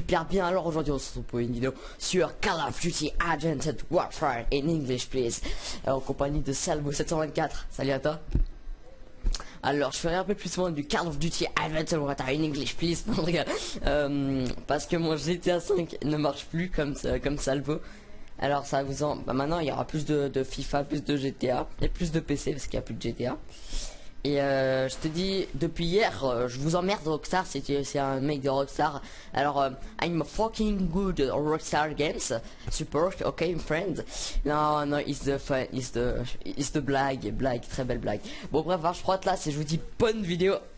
super bien. Alors aujourd'hui on se retrouve pour une vidéo sur Call of Duty Advanced Warfare in English please, en compagnie de Salvo 724. Salut à toi. Alors je ferai un peu plus souvent du Call of Duty Advanced Warfare in English please. Non, regarde, parce que mon GTA 5 ne marche plus comme Salvo. Alors ça vous en... maintenant il y aura plus de FIFA, plus de GTA et plus de PC parce qu'il n'y a plus de GTA. Et je te dis, depuis hier, je vous emmerde Rockstar, c'est un mec de Rockstar. Alors, I'm a fucking good Rockstar Games support, okay, friend. Non, it's the blague, très belle blague. Bon bref, je crois que là, c'est je vous dis bonne vidéo.